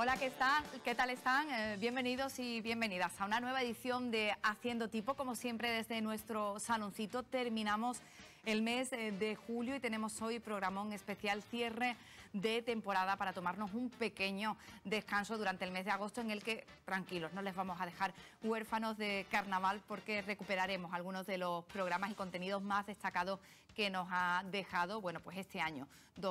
Hola, ¿qué tal están? Bienvenidos y bienvenidas a una nueva edición de Haciendo Tipo. Como siempre, desde nuestro saloncito terminamos el mes de julio y tenemos hoy programón especial cierre de temporada para tomarnos un pequeño descanso durante el mes de agosto, en el que, tranquilos, no les vamos a dejar huérfanos de carnaval, porque recuperaremos algunos de los programas y contenidos más destacados que nos ha dejado, bueno, pues este año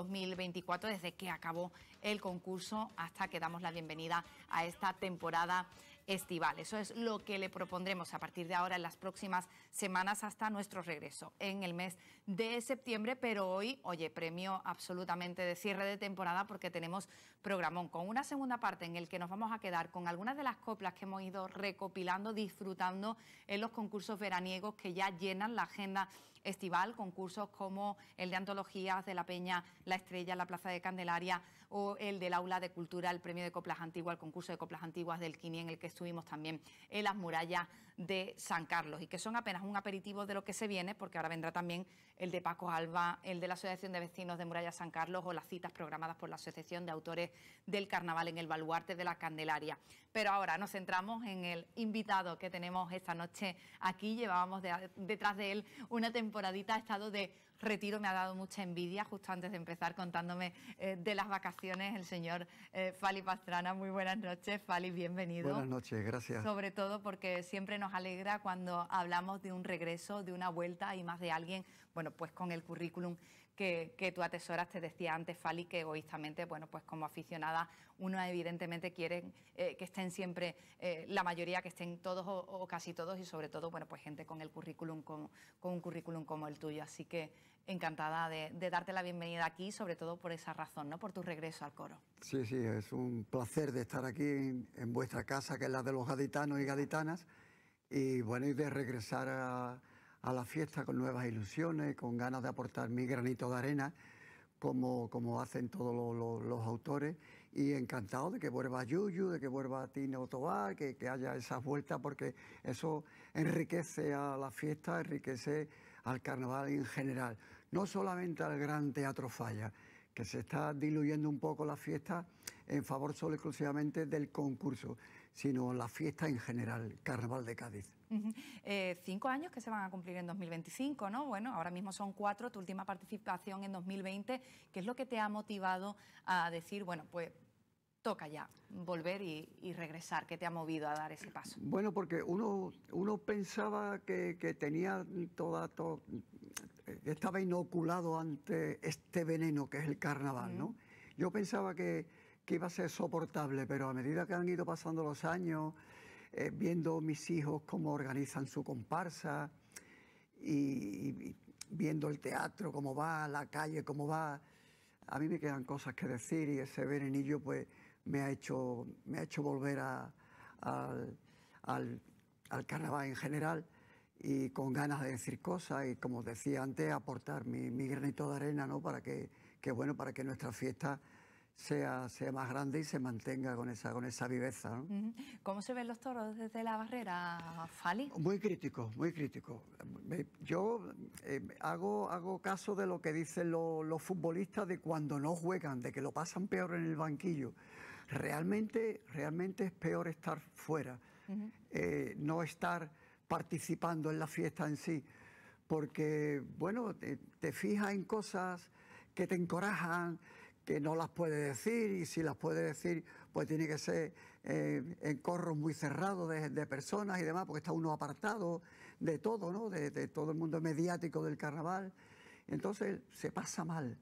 2024, desde que acabó el concurso hasta que damos la bienvenida a esta temporada estival. Eso es lo que le propondremos a partir de ahora en las próximas semanas hasta nuestro regreso en el mes de septiembre. Pero hoy, oye, premio absolutamente de cierre de temporada, porque tenemos programón con una segunda parte en el que nos vamos a quedar con algunas de las coplas que hemos ido recopilando, disfrutando en los concursos veraniegos que ya llenan la agenda estival, concursos como el de antologías de la Peña La Estrella, la Plaza de Candelaria, o el del Aula de Cultura, el premio de coplas antiguas, el concurso de coplas antiguas del Quini, en el que estuvimos también en las murallas de San Carlos, y que son apenas un aperitivo de lo que se viene, porque ahora vendrá también el de Paco Alba, el de la Asociación de Vecinos de Muralla San Carlos, o las citas programadas por la Asociación de Autores del Carnaval en el Baluarte de la Candelaria. Pero ahora nos centramos en el invitado que tenemos esta noche aquí. Llevábamos detrás de él una temporadita, ha estado de retiro, me ha dado mucha envidia justo antes de empezar contándome de las vacaciones, el señor Fali Pastrana. Muy buenas noches, Fali, bienvenido. Buenas noches, gracias. Sobre todo porque siempre nos alegra cuando hablamos de un regreso, de una vuelta, y más de alguien, bueno, pues con el currículum que tú atesoras. Te decía antes, Fali, que egoístamente, bueno, pues como aficionada, uno evidentemente quiere que estén siempre, la mayoría, que estén todos o casi todos, y sobre todo, bueno, pues gente con el currículum, con un currículum como el tuyo. Así que encantada de darte la bienvenida aquí, sobre todo por esa razón, ¿no? Por tu regreso al coro. Sí, sí, es un placer de estar aquí en vuestra casa, que es la de los gaditanos y gaditanas, y bueno, y de regresar a la fiesta con nuevas ilusiones, con ganas de aportar mi granito de arena, como hacen todos los autores, y encantado de que vuelva Yuyu, de que vuelva Tino Tobar, que haya esas vueltas, porque eso enriquece a la fiesta, enriquece al carnaval en general, no solamente al Gran Teatro Falla, que se está diluyendo un poco la fiesta en favor solo exclusivamente del concurso, sino la fiesta en general, Carnaval de Cádiz. 5 años que se van a cumplir en 2025, ¿no? Bueno, ahora mismo son 4, tu última participación en 2020. ¿Qué es lo que te ha motivado a decir, bueno, pues toca ya volver y regresar? ¿Qué te ha movido a dar ese paso? Bueno, porque uno pensaba que tenía estaba inoculado ante este veneno que es el carnaval, ¿no? Yo pensaba que iba a ser soportable, pero a medida que han ido pasando los años, viendo mis hijos cómo organizan su comparsa y viendo el teatro, cómo va, la calle, cómo va, a mí me quedan cosas que decir, y ese venenillo pues me ha hecho volver al carnaval en general, y con ganas de decir cosas y, como decía antes, aportar mi granito de arena, ¿no? Para que nuestra fiesta sea más grande y se mantenga con esa viveza, ¿no? ¿Cómo se ven los toros desde la barrera, Fali? Muy crítico, muy crítico. Yo hago caso de lo que dicen los futbolistas de cuando no juegan, de que lo pasan peor en el banquillo. Realmente es peor estar fuera, no estar participando en la fiesta en sí, porque, bueno, te fijas en cosas que te encorajan, que no las puedes decir, y si las puedes decir, pues tiene que ser en corros muy cerrados de personas y demás, porque está uno apartado de todo, ¿no? De todo el mundo mediático del carnaval. Entonces se pasa mal.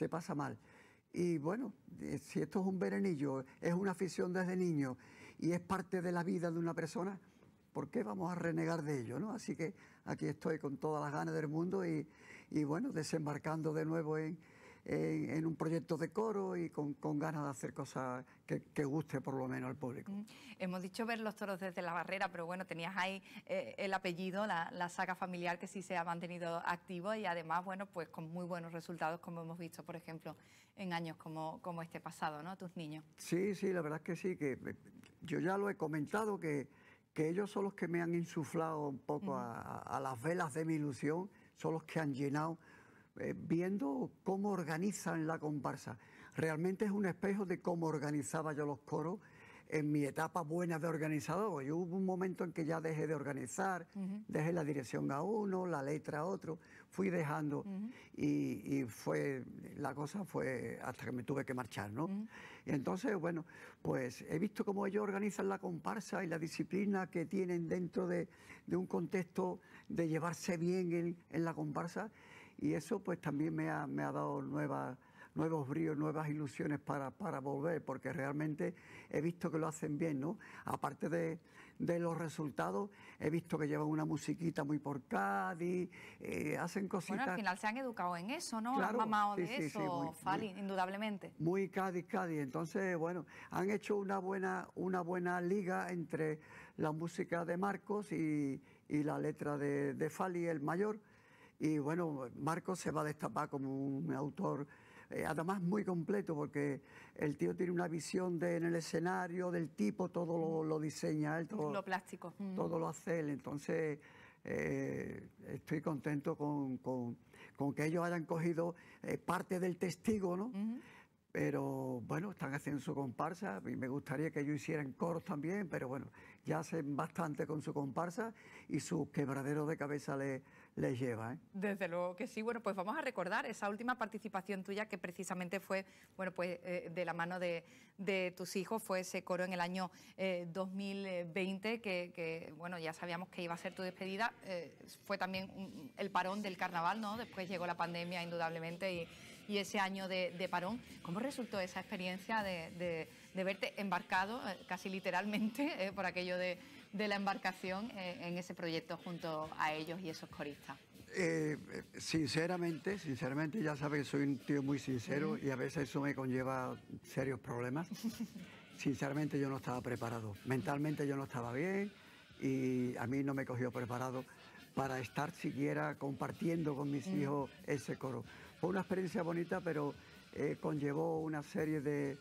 Y bueno, si esto es un veranillo, es una afición desde niño y es parte de la vida de una persona, ¿por qué vamos a renegar de ello, no? Así que aquí estoy con todas las ganas del mundo y bueno, desembarcando de nuevo en un proyecto de coro y con ganas de hacer cosas que guste por lo menos al público. Hemos dicho ver los toros desde la barrera, pero bueno, tenías ahí el apellido, la saga familiar, que sí se ha mantenido activo, y además, bueno, pues con muy buenos resultados, como hemos visto, por ejemplo, en años como este pasado, ¿no? Tus niños. Sí, la verdad es que sí, que yo ya lo he comentado, que ellos son los que me han insuflado un poco a las velas de mi ilusión, son los que han llenado, viendo cómo organizan la comparsa. realmente es un espejo de cómo organizaba yo los coros en mi etapa buena de organizador. Yo hubo un momento en que ya dejé de organizar, dejé la dirección a uno, la letra a otro, fui dejando y la cosa fue hasta que me tuve que marchar, ¿no? Y entonces, bueno, pues he visto cómo ellos organizan la comparsa y la disciplina que tienen dentro de un contexto de llevarse bien en la comparsa, y eso pues también me ha dado nuevos bríos, nuevas ilusiones para volver, porque realmente he visto que lo hacen bien, ¿no? Aparte de los resultados, he visto que llevan una musiquita muy por Cádiz, hacen cositas. Bueno, al final se han educado en eso, ¿no? Claro, Han mamado sí, de sí, sí, eso, Fali, indudablemente. Muy Cádiz. Entonces, bueno, han hecho una buena liga entre la música de Marcos y la letra de Fali, el mayor. Y bueno, Marcos se va a destapar como un autor además muy completo, porque el tío tiene una visión en el escenario del tipo, todo lo diseña él, todo lo plástico. Todo lo hace él. Entonces estoy contento con que ellos hayan cogido parte del testigo, ¿no? Pero bueno, están haciendo su comparsa y me gustaría que ellos hicieran coros también, pero bueno, ya hacen bastante con su comparsa y su quebradero de cabeza les lleva, ¿eh? Desde luego que sí. Bueno, pues vamos a recordar esa última participación tuya, que precisamente fue, bueno, pues de la mano de tus hijos, fue ese coro en el año 2020, que bueno, ya sabíamos que iba a ser tu despedida. Fue también el parón del carnaval, ¿no? Después llegó la pandemia, indudablemente, y ese año de parón. ¿Cómo resultó esa experiencia de verte embarcado, casi literalmente, por aquello de la embarcación, en ese proyecto junto a ellos y esos coristas? Sinceramente, ya sabes que soy un tío muy sincero y a veces eso me conlleva serios problemas. Sinceramente yo no estaba preparado, mentalmente yo no estaba bien y a mí no me cogió preparado para estar siquiera compartiendo con mis hijos ese coro. Fue una experiencia bonita, pero conllevó una serie de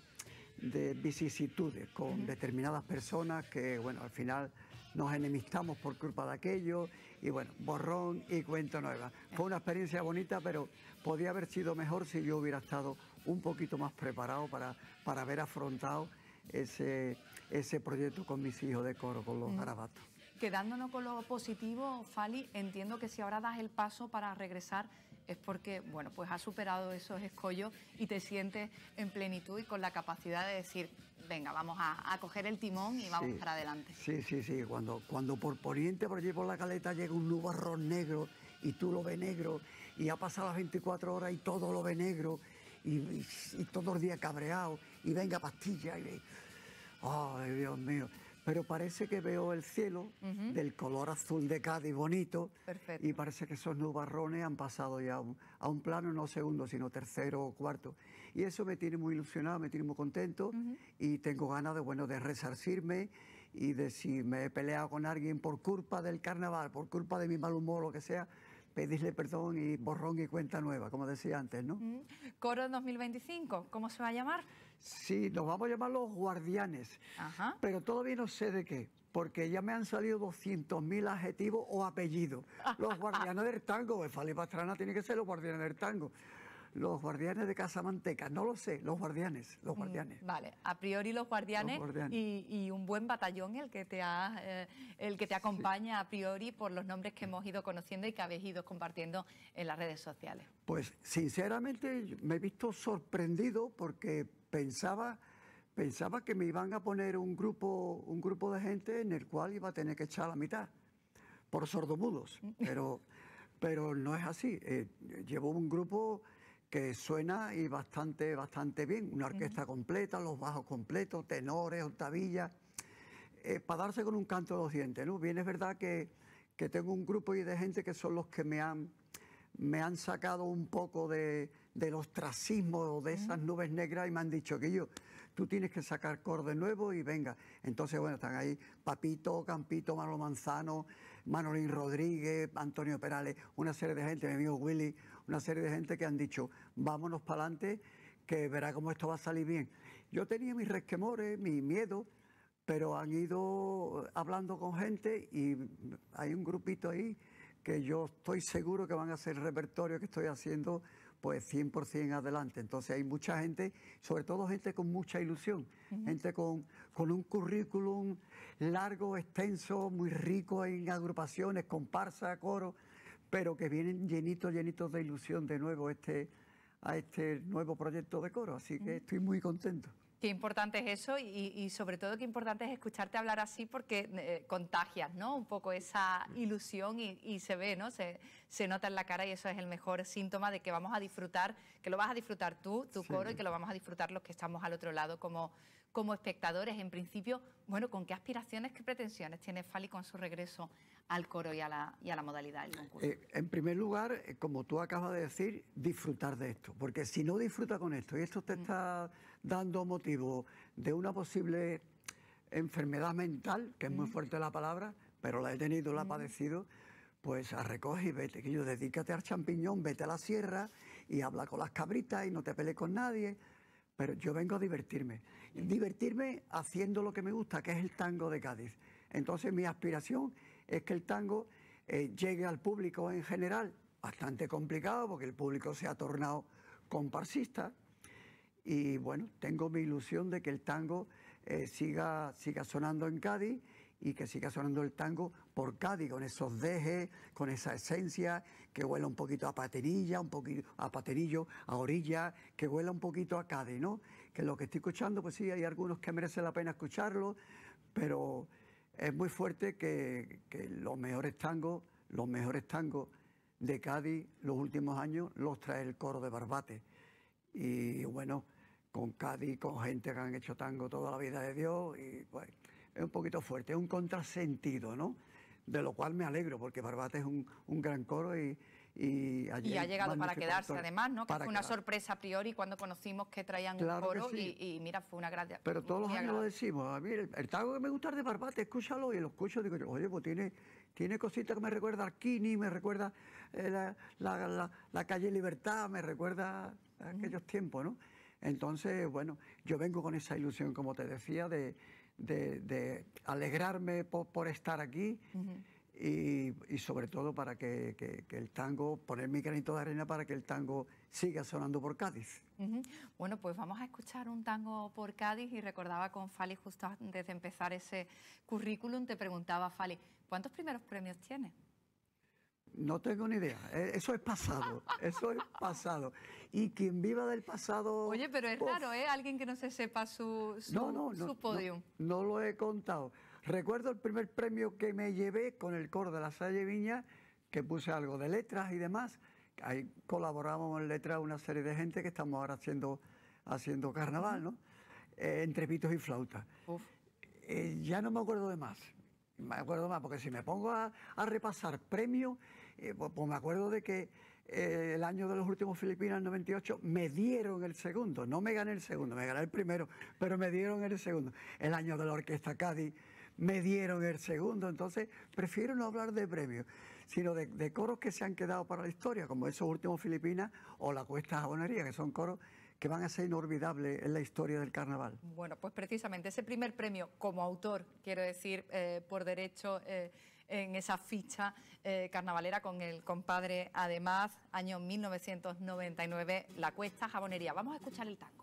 vicisitudes con determinadas personas que, bueno, al final nos enemistamos por culpa de aquello y, bueno, borrón y cuenta nueva. Fue una experiencia bonita, pero podía haber sido mejor si yo hubiera estado un poquito más preparado para haber afrontado ese proyecto con mis hijos de coro, con los garabatos. Quedándonos con lo positivo, Fali, entiendo que si ahora das el paso para regresar es porque, bueno, pues has superado esos escollos y te sientes en plenitud y con la capacidad de decir, venga, vamos a coger el timón y vamos para adelante. Sí. Cuando por poniente, por allí por la caleta, llega un nubarrón negro y tú lo ves negro y ha pasado las 24 horas y todo lo ves negro y todo el día cabreado y venga pastilla y... ¡Ay, Dios mío! Pero parece que veo el cielo del color azul de Cádiz bonito. Perfecto. Y parece que esos nubarrones han pasado ya a un plano no segundo, sino tercero o cuarto. Y eso me tiene muy ilusionado, me tiene muy contento y tengo ganas de resarcirme y de, si me he peleado con alguien por culpa del carnaval, por culpa de mi mal humor, lo que sea, pedirle perdón y borrón y cuenta nueva, como decía antes, ¿no? Coro 2025, ¿cómo se va a llamar? Sí, nos vamos a llamar Los Guardianes, pero todavía no sé de qué, porque ya me han salido 200.000 adjetivos o apellidos. Los Guardianes del Tango, Fali Pastrana tiene que ser Los Guardianes del Tango. Los Guardianes de Casamanteca, no lo sé, Los Guardianes. Vale, a priori los guardianes. Y un buen batallón el que te acompaña a priori por los nombres que hemos ido conociendo y que habéis ido compartiendo en las redes sociales. Pues sinceramente me he visto sorprendido porque pensaba que me iban a poner un grupo de gente en el cual iba a tener que echar la mitad por sordomudos, pero no es así. Llevo un grupo que suena y bastante bien, una orquesta completa, los bajos completos, tenores, octavillas, para darse con un canto de los dientes, ¿no? Bien, es verdad que tengo un grupo de gente que son los que me han sacado un poco del ostracismo o de esas nubes negras y me han dicho que tú tienes que sacar corde nuevo y venga. Entonces, bueno, están ahí Papito, Campito, Manolo Manzano, Manolín Rodríguez, Antonio Perales, una serie de gente, mi amigo Willy, una serie de gente que han dicho, vámonos para adelante, que verá cómo esto va a salir bien. Yo tenía mis resquemores, mi miedo, pero han ido hablando con gente y hay un grupito ahí que yo estoy seguro que van a hacer el repertorio que estoy haciendo pues 100% adelante. Entonces hay mucha gente, sobre todo gente con mucha ilusión, gente con un currículum largo, extenso, muy rico en agrupaciones, comparsa, coro, pero que vienen llenitos de ilusión de nuevo a este nuevo proyecto de coro. Así que estoy muy contento. Qué importante es eso y sobre todo qué importante es escucharte hablar así porque contagias, ¿no? Un poco esa ilusión y se ve, ¿no? Se nota en la cara y eso es el mejor síntoma de que vamos a disfrutar, que lo vas a disfrutar tú, tu coro, y que lo vamos a disfrutar los que estamos al otro lado como espectadores. En principio, bueno, ¿con qué aspiraciones, qué pretensiones tiene Fali con su regreso al coro y a la modalidad del concurso? En primer lugar, como tú acabas de decir, disfrutar de esto, porque si no disfrutas con esto y esto te está dando motivo de una posible enfermedad mental, que es muy fuerte la palabra, pero la he tenido, la he padecido, pues recoge y vete, que yo dedícate al champiñón, vete a la sierra y habla con las cabritas y no te pelees con nadie. Pero yo vengo a divertirme haciendo lo que me gusta, que es el tango de Cádiz. Entonces mi aspiración es que el tango llegue al público en general, bastante complicado porque el público se ha tornado comparsista, y bueno, tengo mi ilusión de que el tango siga sonando en Cádiz y que siga sonando el tango por Cádiz, con esos dejes, con esa esencia, que huela un poquito a paterilla, un poquito a paterillo, a orilla, que huela un poquito a Cádiz, ¿no? Que lo que estoy escuchando, pues sí, hay algunos que merece la pena escucharlo, pero es muy fuerte que los mejores tangos de Cádiz los últimos años los trae el coro de Barbate. Y bueno, con Cádiz, con gente que han hecho tango toda la vida de Dios, y pues es un poquito fuerte, es un contrasentido, ¿no? De lo cual me alegro, porque Barbate es un gran coro y ha llegado para quedarse, además, ¿no? Que fue una sorpresa a priori cuando conocimos que traían un coro, sí. y mira, fue una gran... Pero todos los años lo decimos, a mí el tango que me gusta es de Barbate, escúchalo, y lo escucho, digo yo, oye, pues tiene cositas que me recuerda a Arquini, me recuerda la calle Libertad, me recuerda a aquellos tiempos, ¿no? Entonces, bueno, yo vengo con esa ilusión, como te decía, de alegrarme por estar aquí, y sobre todo para que el tango, poner mi granito de arena para que el tango siga sonando por Cádiz. Bueno, pues vamos a escuchar un tango por Cádiz, y recordaba con Fali justo antes de empezar ese currículum, te preguntaba, Fali, ¿cuántos primeros premios tienes? No tengo ni idea, eso es pasado, eso es pasado. Y quien viva del pasado... Oye, pero es raro, ¿eh? Alguien que no se sepa su podium. No lo he contado. Recuerdo el primer premio que me llevé con el coro de la Salle Viña, que puse algo de letras y demás. Ahí colaboramos en letras una serie de gente que estamos ahora haciendo carnaval, ¿no? Entre pitos y flautas. Ya no me acuerdo de más. Me acuerdo más, porque si me pongo a repasar premios, pues me acuerdo de que el año de los últimos Filipinas, el 98, me dieron el segundo. No me gané el segundo, me gané el primero, pero me dieron el segundo. El año de la Orquesta Cádiz, me dieron el segundo. Entonces, prefiero no hablar de premios, sino de coros que se han quedado para la historia, como esos últimos Filipinas o la Cuesta Jabonería, que son coros que van a ser inolvidables en la historia del carnaval. Bueno, pues precisamente ese primer premio como autor, quiero decir, por derecho, en esa ficha carnavalera con el compadre, además, año 1999, la Cuesta Jabonería. Vamos a escuchar el tango.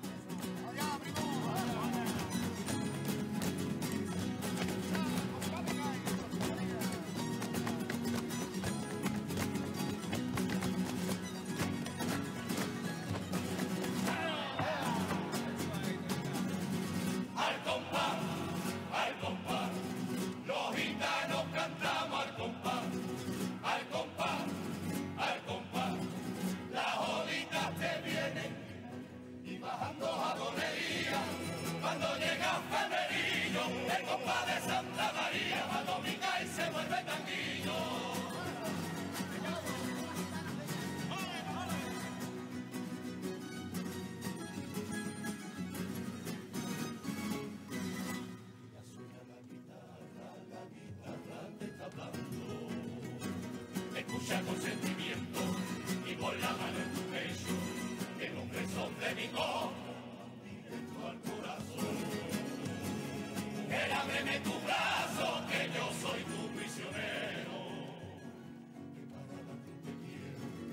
Escucha con sentimiento y con la mano en tu pecho, que los besos de mi corazón directo al corazón. Que ábreme tu brazo, que yo soy tu prisionero. Que para darte te quiero, y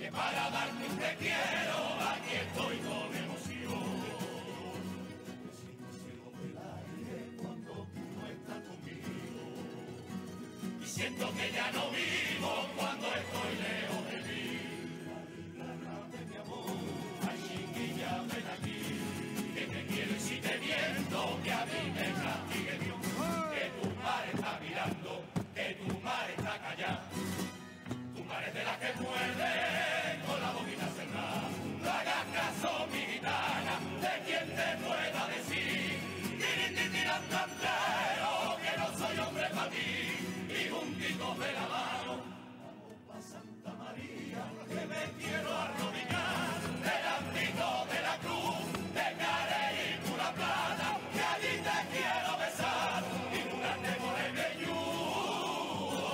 que para darte un te quiero, aquí estoy con emoción. Siento el cielo del aire cuando tú no estás conmigo. Y siento que ya no vivo cuando estoy lejos de ti. De mi amor, ay chiquilla, ven aquí, que te quiero y si te miento, que a mí me castigue Dios. Que tu mar está mirando, que tu mar está callada. Tu mar es de las que muerde con la boquita cerrada. No hagas caso, mi gitana, de quien te pueda decir. Tiriritirirantantero, que no soy hombre para ti. Y juntitos de la mano, vamos pa' Santa María, que me quiero arrodillar. Delantito de la cruz, de Carey y pura plata, que allí te quiero besar. Y curarte por el velludo.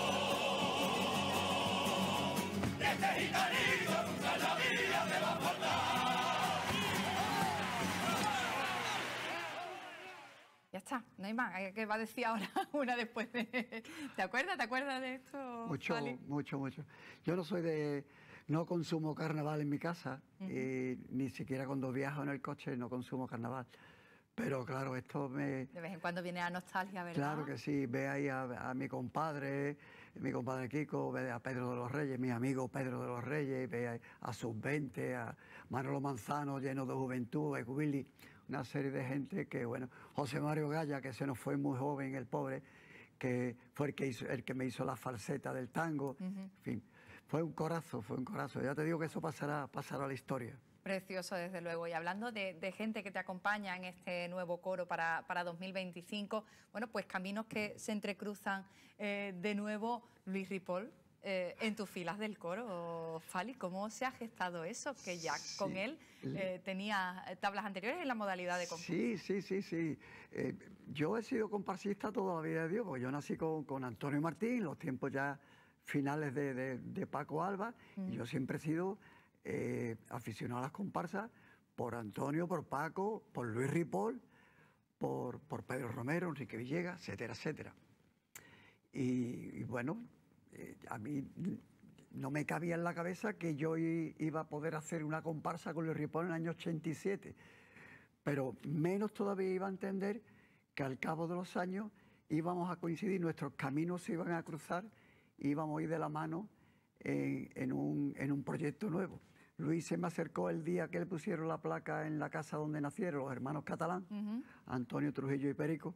Este gitanito nunca en la vida te va a faltar. Ya está, no hay más. ¿Qué va a decir ahora una después de...? ¿Te acuerdas de esto, Mucho, Fali? mucho. Yo no soy de... No consumo carnaval en mi casa, y ni siquiera cuando viajo en el coche no consumo carnaval. Pero claro, esto me... De vez en cuando viene la nostalgia, ¿verdad? Claro que sí, ve ahí a mi compadre Kiko, ve a Pedro de los Reyes, mi amigo Pedro de los Reyes, ve a Sub-20, a Manolo Manzano lleno de juventud, a Willy, una serie de gente que, bueno, José Mario Gaya, que se nos fue muy joven, el pobre, que fue el que me hizo la falseta del tango, en fin, fue un corazo. Ya te digo que eso pasará a la historia. Precioso, desde luego. Y hablando de gente que te acompaña en este nuevo coro para 2025, bueno, pues caminos que se entrecruzan de nuevo, Luis Ripoll, en tus filas del coro. Fali, ¿cómo se ha gestado eso? Que ya con él tenía tablas anteriores en la modalidad de concurso. Sí. Yo he sido comparsista toda la vida de Dios, porque yo nací con Antonio Martín, los tiempos ya finales de Paco Alba, y yo siempre he sido aficionado a las comparsas por Antonio, por Paco, por Luis Ripoll, por Pedro Romero, Enrique Villegas, etcétera. Y bueno, a mí no me cabía en la cabeza que yo iba a poder hacer una comparsa con Luis Ripoll en el año 87, pero menos todavía iba a entender que al cabo de los años íbamos a coincidir, nuestros caminos se iban a cruzar, íbamos a ir de la mano en un proyecto nuevo. Luis se me acercó el día que le pusieron la placa en la casa donde nacieron los hermanos Catalán, Antonio, Trujillo y Perico,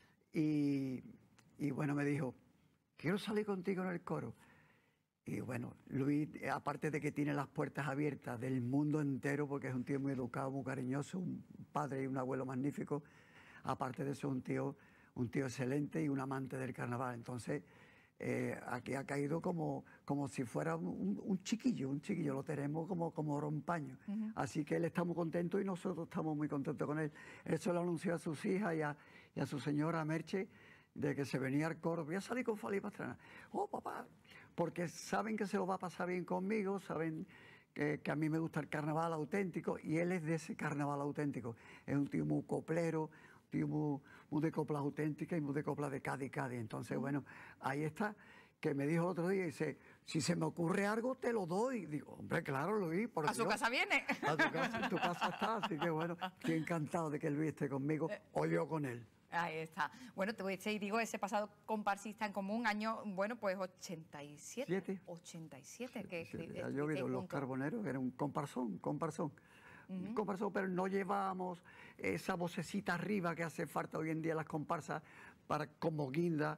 y bueno, me dijo, quiero salir contigo en el coro. Y bueno, Luis, aparte de que tiene las puertas abiertas del mundo entero, porque es un tío muy educado, muy cariñoso, un padre y un abuelo magnífico, aparte de eso un tío excelente y un amante del carnaval. Entonces, aquí ha caído como si fuera un chiquillo, lo tenemos como rompaño. Así que él está muy contento y nosotros estamos muy contentos con él. Eso lo anunció a sus hijas y a su señora Merche, de que se venía al coro. Voy a salir con Fali Pastrana. Oh, papá, porque saben que se lo va a pasar bien conmigo, saben que a mí me gusta el carnaval auténtico, y él es de ese carnaval auténtico. Es un tío muy coplero, tío muy de coplas auténticas y muy de coplas de Cádiz. Entonces, bueno, ahí está, que me dijo otro día, dice, si se me ocurre algo, te lo doy. Digo, hombre, claro, Luis, por A su casa viene. A tu casa está, así que bueno, estoy encantado de que Luis esté conmigo o yo con él. Ahí está. Bueno, te voy a decir, digo, ese pasado comparsista en común, año, bueno, pues 87. 87, que ha llovido Los Carboneros, que era un comparsón. Un comparsón, pero no llevábamos esa vocecita arriba que hace falta hoy en día las comparsas para como guinda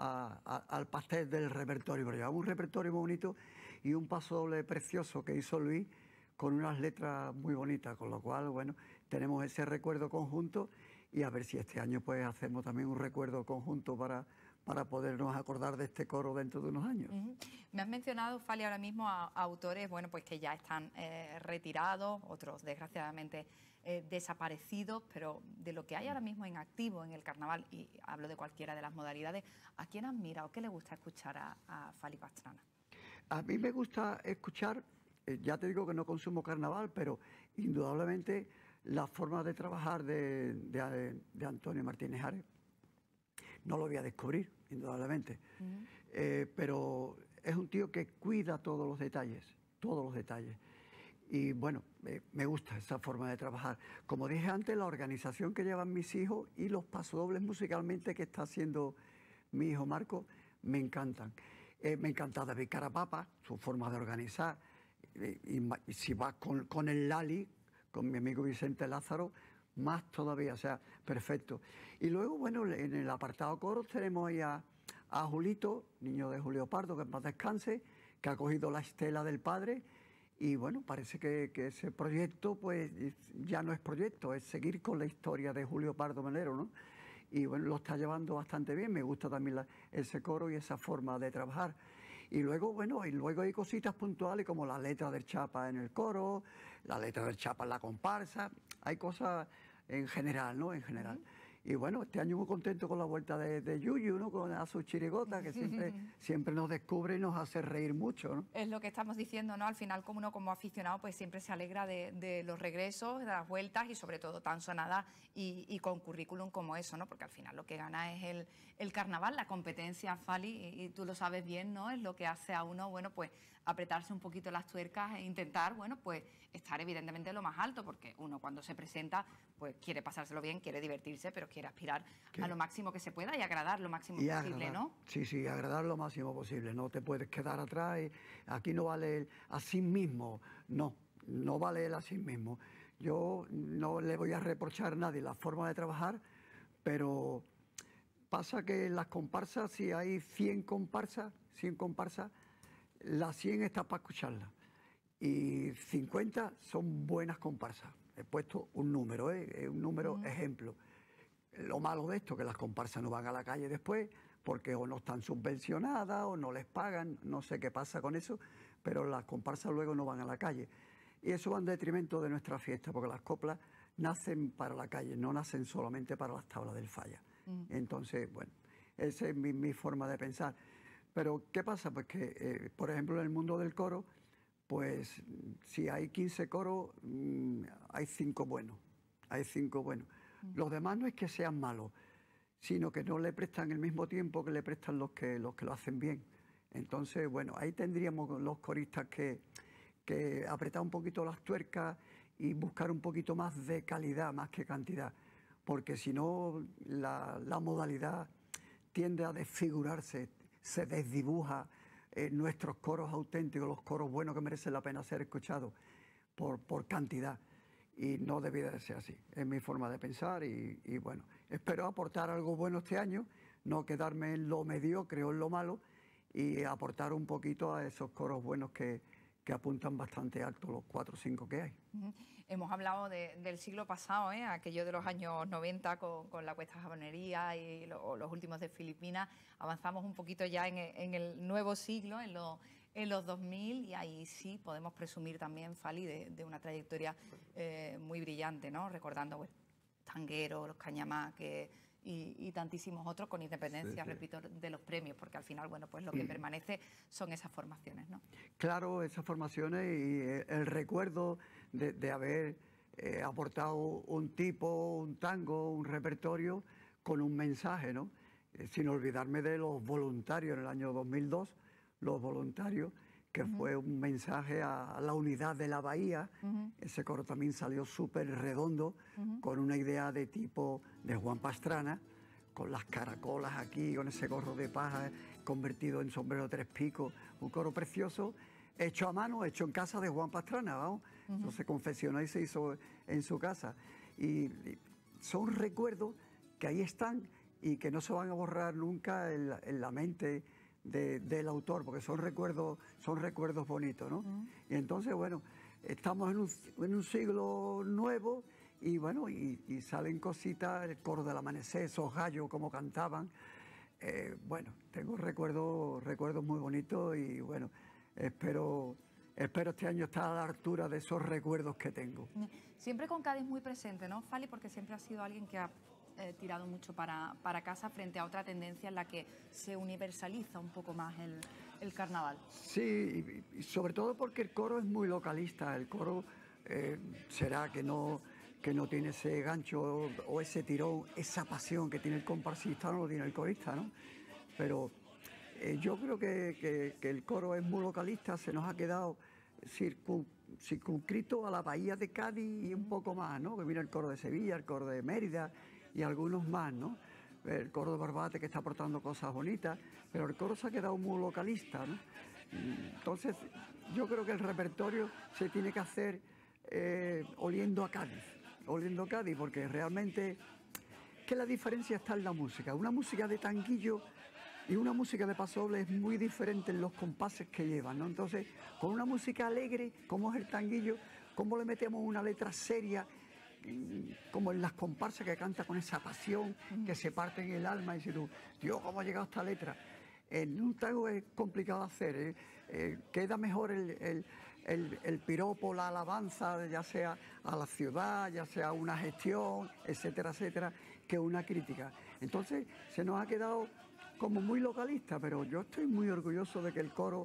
al pastel del repertorio. Pero llevamos un repertorio muy bonito y un paso doble precioso que hizo Luis con unas letras muy bonitas, con lo cual, bueno, tenemos ese recuerdo conjunto. Y a ver si este año pues hacemos también un recuerdo conjunto para podernos acordar de este coro dentro de unos años. Me has mencionado, Fali, ahora mismo a autores, bueno, pues que ya están retirados, otros desgraciadamente desaparecidos, pero de lo que hay ahora mismo en activo en el carnaval, y hablo de cualquiera de las modalidades, ¿a quién admira o qué le gusta escuchar a Fali Pastrana? A mí me gusta escuchar, ya te digo que no consumo carnaval, pero indudablemente la forma de trabajar de Antonio Martínez Ares no lo voy a descubrir, indudablemente. Pero es un tío que cuida todos los detalles. todos los detalles. Y bueno, me gusta esa forma de trabajar. Como dije antes, la organización que llevan mis hijos y los pasodobles musicalmente que está haciendo mi hijo Marco, me encantan. Me encanta David Carapapa, su forma de organizar. Y si vas con el Lali, con mi amigo Vicente Lázaro, más todavía, o sea, perfecto. Y luego, bueno, en el apartado coros tenemos ahí a Julito, niño de Julio Pardo, que en paz descanse, que ha cogido la estela del padre. Y bueno, parece que ese proyecto pues ya no es proyecto, es seguir con la historia de Julio Pardo Melero, ¿no? Y bueno, lo está llevando bastante bien, me gusta también ese coro y esa forma de trabajar. Y luego, bueno, hay cositas puntuales como la letra del Chapa en el coro, la letra del Chapa en la comparsa, hay cosas en general, ¿no? En general. Y bueno, este año muy contento con la vuelta de Yuyu, ¿no? Con a su chirigota, que siempre nos descubre y nos hace reír mucho, ¿no? Es lo que estamos diciendo, ¿no? Al final, como uno como aficionado, pues siempre se alegra de los regresos, de las vueltas y sobre todo tan sonada y con currículum como eso, ¿no? Porque al final lo que gana es el carnaval, la competencia, Fali, y tú lo sabes bien, ¿no? Es lo que hace a uno, bueno, pues apretarse un poquito las tuercas e intentar, bueno, pues estar evidentemente lo más alto, porque uno cuando se presenta, pues quiere pasárselo bien, quiere divertirse, pero quiere aspirar a lo máximo que se pueda y agradar lo máximo posible, ¿no? Sí, agradar lo máximo posible, no te puedes quedar atrás, aquí no vale el a sí mismo, no vale el a sí mismo. Yo no le voy a reprochar a nadie la forma de trabajar, pero pasa que en las comparsas, si hay 100 comparsas, las 100 están para escucharlas y 50 son buenas comparsas. He puesto un número, un número ejemplo. Lo malo de esto es que las comparsas no van a la calle después porque o no están subvencionadas o no les pagan, no sé qué pasa con eso, pero las comparsas luego no van a la calle. Y eso va en detrimento de nuestra fiesta, porque las coplas nacen para la calle, no nacen solamente para las tablas del Falla. Entonces, bueno, esa es mi forma de pensar. Pero, ¿qué pasa? Pues que, por ejemplo, en el mundo del coro, pues si hay 15 coros, hay 5 buenos. Los demás no es que sean malos, sino que no le prestan el mismo tiempo que le prestan los que lo hacen bien. Entonces, bueno, ahí tendríamos los coristas que apretar un poquito las tuercas y buscar un poquito más de calidad, más que cantidad, porque si no, la modalidad tiende a desfigurarse, se desdibuja nuestros coros auténticos, los coros buenos que merecen la pena ser escuchados por cantidad. Y no debiera de ser así, es mi forma de pensar y bueno, espero aportar algo bueno este año, no quedarme en lo mediocre o en lo malo y aportar un poquito a esos coros buenos que apuntan bastante alto, los 4 o 5 que hay. Hemos hablado del siglo pasado, aquello de los años 90 con la Cuesta Jabonería y los últimos de Filipinas. Avanzamos un poquito ya en el nuevo siglo, en los 2000, y ahí sí podemos presumir también, Fali, de una trayectoria muy brillante, ¿no? Recordando, bueno, Tanguero, los Cañamaques y tantísimos otros, con independencia, repito, de los premios, porque al final, bueno, pues lo que permanece son esas formaciones, ¿no? Claro, esas formaciones y el recuerdo de haber aportado un tipo, un tango, un repertorio con un mensaje, ¿no? Sin olvidarme de los voluntarios en el año 2002, los voluntarios, que fue un mensaje a la unidad de la bahía. Ese coro también salió súper redondo, con una idea de tipo de Juan Pastrana, con las caracolas aquí, con ese gorro de paja convertido en sombrero 3 picos, un coro precioso, hecho a mano, hecho en casa de Juan Pastrana, vamos. Eso se confeccionó y se hizo en su casa. Y son recuerdos que ahí están y que no se van a borrar nunca en la mente del autor, porque son recuerdos bonitos, ¿no? Y entonces, bueno, estamos en un siglo nuevo y bueno, y salen cositas, el coro del amanecer, esos gallos como cantaban. Bueno, tengo recuerdos muy bonitos y bueno, espero este año estar a la altura de esos recuerdos que tengo. Siempre con Cádiz muy presente, ¿no, Fali? Porque siempre ha sido alguien que ha tirado mucho para casa frente a otra tendencia en la que se universaliza un poco más el carnaval. Sí, y sobre todo porque el coro es muy localista. El coro será que no tiene ese gancho o ese tirón, esa pasión que tiene el comparsista, no lo tiene el corista, ¿no? Pero yo creo que el coro es muy localista, se nos ha quedado circunscrito a la bahía de Cádiz y un poco más, ¿no? Que viene el coro de Sevilla, el coro de Mérida y algunos más, ¿no? El coro de Barbate, que está aportando cosas bonitas, pero el coro se ha quedado muy localista, ¿no? Entonces, yo creo que el repertorio se tiene que hacer oliendo a Cádiz, porque realmente que la diferencia está en la música. Una música de tanguillo y una música de pasodoble es muy diferente en los compases que llevan, ¿no? Entonces, con una música alegre, como es el tanguillo, ¿cómo le metemos una letra seria, como en las comparsas que canta con esa pasión, que se parte en el alma y dices tú, Dios, ¿cómo ha llegado esta letra? En un tango es complicado hacer, queda mejor el piropo, la alabanza, ya sea a la ciudad, ya sea una gestión, etcétera, etcétera, que una crítica. Entonces, se nos ha quedado como muy localista, pero yo estoy muy orgulloso de que el coro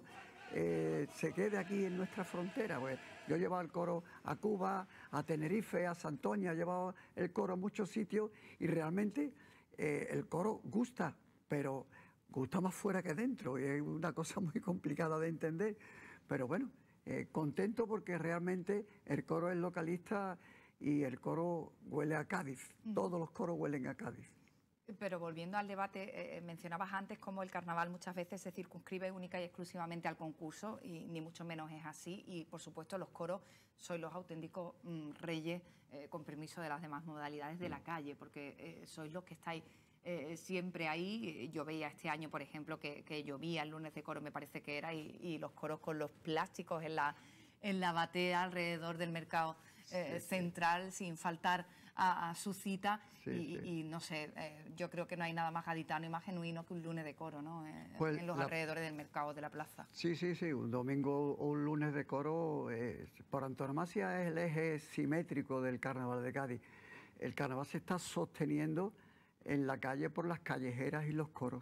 se quede aquí en nuestra frontera. Pues yo he llevado el coro a Cuba, a Tenerife, a Santoña, he llevado el coro a muchos sitios y realmente el coro gusta, pero gusta más fuera que dentro y es una cosa muy complicada de entender. Pero bueno, contento porque realmente el coro es localista y el coro huele a Cádiz. Todos los coros huelen a Cádiz. Pero volviendo al debate, mencionabas antes cómo el carnaval muchas veces se circunscribe única y exclusivamente al concurso y ni mucho menos es así. Y por supuesto los coros sois los auténticos reyes, con permiso de las demás modalidades de la calle, porque sois los que estáis siempre ahí. Yo veía este año, por ejemplo, que llovía el lunes de coro, me parece que era, y los coros con los plásticos en la batea alrededor del mercado central, sin faltar a su cita, y no sé, yo creo que no hay nada más gaditano y más genuino que un lunes de coro, ¿no? Pues en los alrededores del mercado de la plaza. Sí, un domingo o un lunes de coro, por antonomasia es el eje simétrico del carnaval de Cádiz. El carnaval se está sosteniendo en la calle por las callejeras y los coros.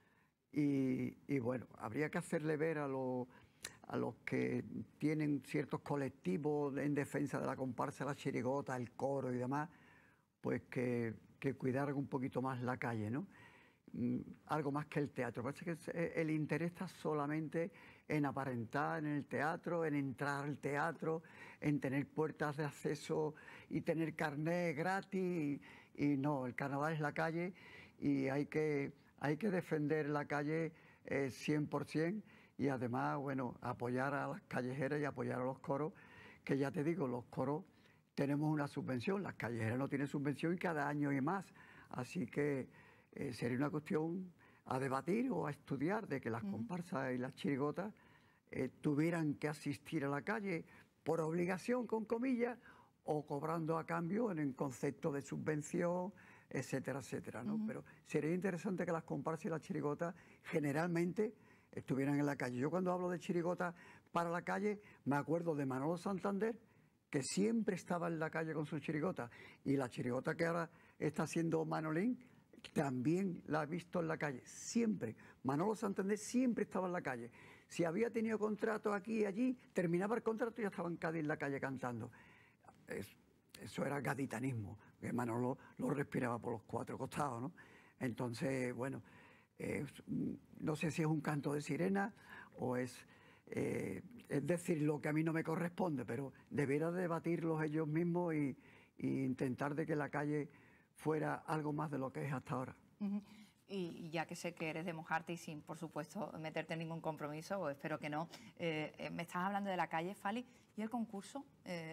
Y bueno, habría que hacerle ver a los que tienen ciertos colectivos en defensa de la comparsa, la chirigota, el coro y demás, pues que cuidaran un poquito más la calle, ¿no? Algo más que el teatro. Parece que el interés está solamente en aparentar en el teatro, en entrar al teatro, en tener puertas de acceso y tener carnet gratis. Y no, el carnaval es la calle y hay que defender la calle 100%. Y además, bueno, apoyar a las callejeras y apoyar a los coros, que ya te digo, los coros tenemos una subvención, las callejeras no tienen subvención y cada año hay más. Así que sería una cuestión a debatir o a estudiar de que las comparsas y las chirigotas tuvieran que asistir a la calle por obligación, con comillas, o cobrando a cambio en el concepto de subvención, etcétera, etcétera, ¿no? Pero sería interesante que las comparsas y las chirigotas generalmente estuvieran en la calle. Yo cuando hablo de chirigota para la calle me acuerdo de Manolo Santander, que siempre estaba en la calle con su chirigota, y la chirigota que ahora está haciendo Manolín también la he visto en la calle, siempre. Manolo Santander siempre estaba en la calle. Si había tenido contrato aquí y allí, terminaba el contrato y ya estaba en Cádiz en la calle cantando. Eso era gaditanismo, que Manolo lo respiraba por los cuatro costados, ¿no? Entonces, bueno, no sé si es un canto de sirena o es decir lo que a mí no me corresponde, pero debiera debatirlos ellos mismos y intentar de que la calle fuera algo más de lo que es hasta ahora. Y ya que sé que eres de mojarte y sin, por supuesto, meterte en ningún compromiso, o espero que no, me estás hablando de la calle, Fali, y el concurso,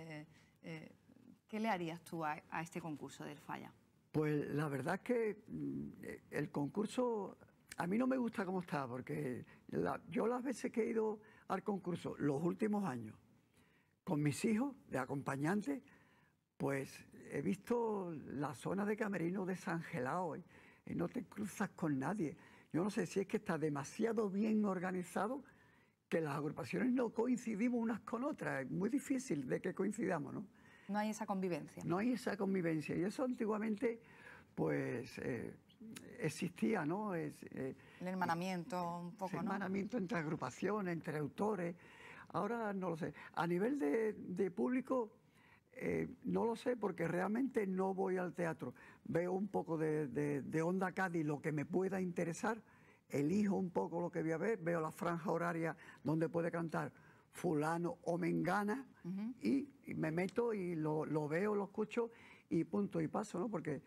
¿qué le harías tú a este concurso del Falla? Pues la verdad es que el concurso a mí no me gusta cómo está, porque yo las veces que he ido al concurso, los últimos años, con mis hijos de acompañante, pues he visto la zona de camerino desangelado y no te cruzas con nadie. Yo no sé si es que está demasiado bien organizado, que las agrupaciones no coincidimos unas con otras. Es muy difícil de que coincidamos, ¿no? No hay esa convivencia. No hay esa convivencia. Y eso antiguamente, pues, existía, ¿no? El hermanamiento un poco, el ¿no? hermanamiento entre agrupaciones, entre autores. Ahora no lo sé. A nivel de público, no lo sé, porque realmente no voy al teatro. Veo un poco de Onda Cádiz, lo que me pueda interesar, elijo un poco lo que voy a ver, veo la franja horaria donde puede cantar fulano o mengana, y me meto y lo veo, lo escucho y punto y paso, ¿no? Porque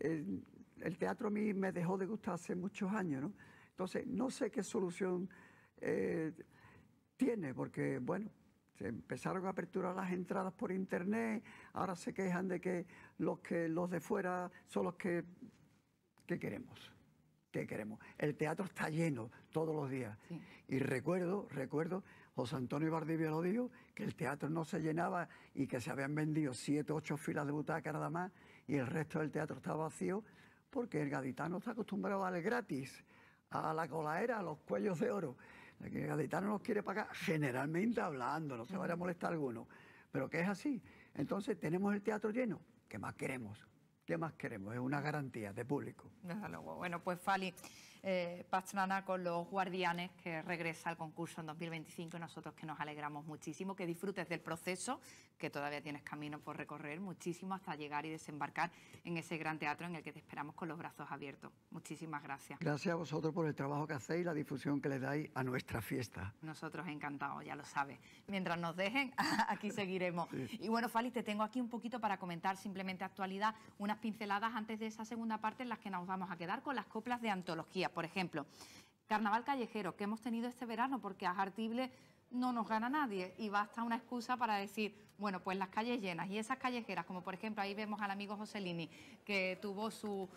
el teatro a mí me dejó de gustar hace muchos años, ¿no? Entonces, no sé qué solución tiene, porque, bueno, se empezaron a aperturar las entradas por internet, ahora se quejan de que los de fuera son los que... ¿Qué queremos? ¿Qué queremos? El teatro está lleno todos los días. Sí. Y recuerdo, José Antonio Valdivia lo dijo, que el teatro no se llenaba y que se habían vendido 7 o 8 filas de butacas nada más y el resto del teatro estaba vacío porque el gaditano está acostumbrado al gratis, a la colaera, a los cuellos de oro. El gaditano nos quiere pagar, generalmente hablando, no se vaya a molestar alguno, pero que es así. Entonces tenemos el teatro lleno. ¿Qué más queremos? ¿Qué más queremos? Es una garantía de público. Desde luego. Bueno, pues Fali Pastrana con Los Guardianes, que regresa al concurso en 2025, y nosotros que nos alegramos muchísimo, que disfrutes del proceso, que todavía tienes camino por recorrer muchísimo hasta llegar y desembarcar en ese gran teatro en el que te esperamos con los brazos abiertos. Muchísimas gracias. Gracias a vosotros por el trabajo que hacéis y la difusión que le dais a nuestra fiesta. Nosotros encantados, ya lo sabes. Mientras nos dejen, aquí seguiremos. Sí. Y bueno, Fali, te tengo aquí un poquito para comentar simplemente actualidad, unas pinceladas antes de esa segunda parte en las que nos vamos a quedar con las coplas de antología. Por ejemplo, Carnaval Callejero, que hemos tenido este verano, porque a Jartible no nos gana nadie y basta una excusa para decir, bueno, pues las calles llenas y esas callejeras, como por ejemplo ahí vemos al amigo Joselini, que tuvo